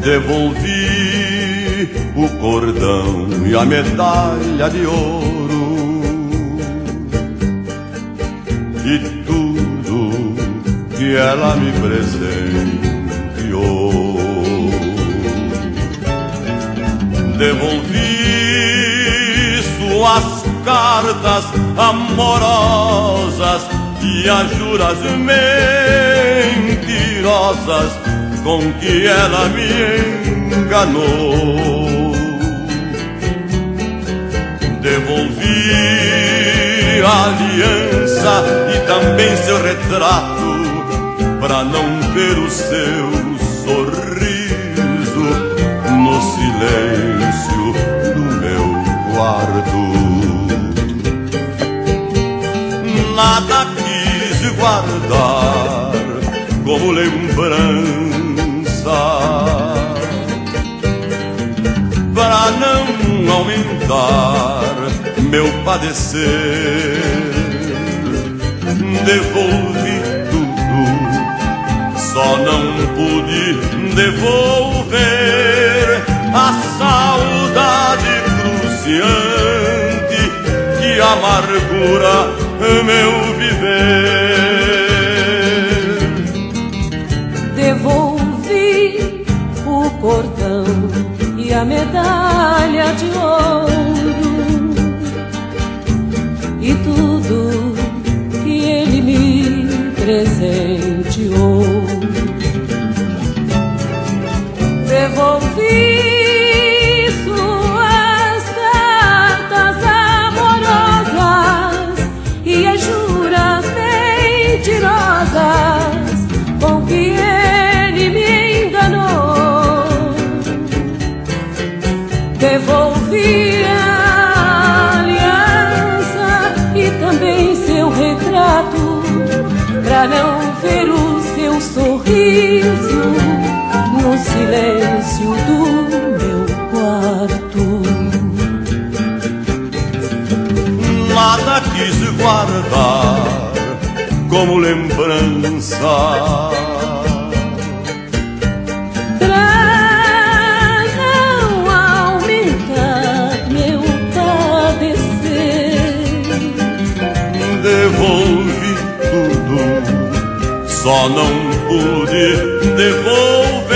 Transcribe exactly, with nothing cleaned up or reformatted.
Devolvi o cordão e a medalha de ouro e tudo que ela me presenteou. Devolvi suas cartas amorosas e as juras mentirosas com que ela me enganou. Devolvi a aliança e também seu retrato, pra não ver o seu sorriso no silêncio do meu quarto. Nada quis guardar como lembrança, pra não aumentar meu padecer. Devolvi tudo, só não pude devolver a saudade cruciante que amargura meu viver. Devolvi o cordão e a medalha de ouro e tudo que ele me presenteou. Devolvi suas cartas amorosas e as juras mentirosas com que ele me enganou. Devolvi a aliança e também seu retrato, pra não ver o seu sorriso no silêncio do meu quarto. Nada quis guardar como lembrança, pra não aumentar meu padecer. Devolvi tudo, só não pude devolver